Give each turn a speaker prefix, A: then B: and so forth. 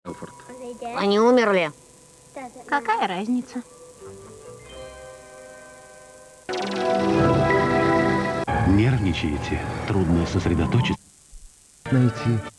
A: Они умерли.
B: Какая разница?
C: Нервничаете? Трудно сосредоточиться. Найти